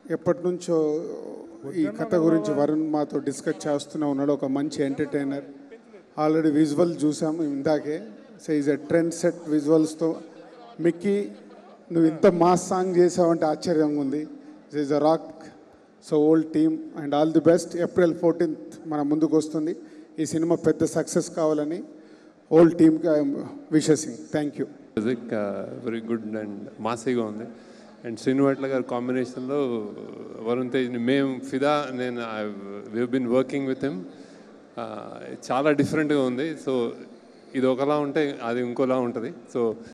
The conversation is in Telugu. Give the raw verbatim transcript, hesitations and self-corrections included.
ఎప్పటి నుంచో ఈ కథ గురించి వరుణ్ మాతో డిస్కస్ చేస్తూనే ఉన్నాడు. ఒక మంచి ఎంటర్టైనర్. ఆల్రెడీ విజువల్ చూసాము ఇందాకే. So is a trend set విజువల్స్తో. మిక్కీ నువ్వు ఇంత మాస్ సాంగ్ చేసావంటే ఆశ్చర్యంగా ఉంది. Is a rock. So old team and all the best. April fourteenth మన ముందుకు వస్తుంది. ఈ సినిమా పెద్ద సక్సెస్ కావాలని ఓల్డ్ టీమ్కి I'm wishing. Thank you. Music very good and మాసీగా ఉంది. అండ్ శ్రీనివాట్ల గారి కాంబినేషన్లో వరుణ్ తేజ్ని మేము ఫిదా నేను we been working with him. చాలా డిఫరెంట్గా ఉంది. సో ఇది ఒకలా ఉంటే అది ఇంకోలా ఉంటుంది. సో